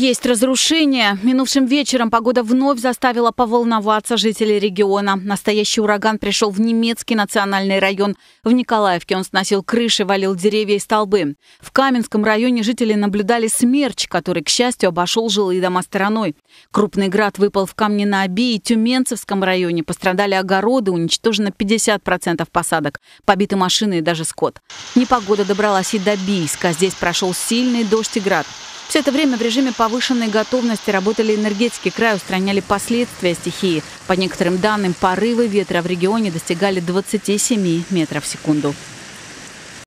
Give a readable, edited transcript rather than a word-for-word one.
Есть разрушения. Минувшим вечером погода вновь заставила поволноваться жителей региона. Настоящий ураган пришел в немецкий национальный район. В Николаевке он сносил крыши, валил деревья и столбы. В Каменском районе жители наблюдали смерч, который, к счастью, обошел жилые дома стороной. Крупный град выпал в Камне-на-Оби и Тюменцевском районе. Пострадали огороды, уничтожено 50% посадок. Побиты машины и даже скот. Непогода добралась и до Бийска. Здесь прошел сильный дождь и град. Все это время в режиме повышенной готовности работали энергетики края, устраняли последствия стихии. По некоторым данным, порывы ветра в регионе достигали 27 метров в секунду.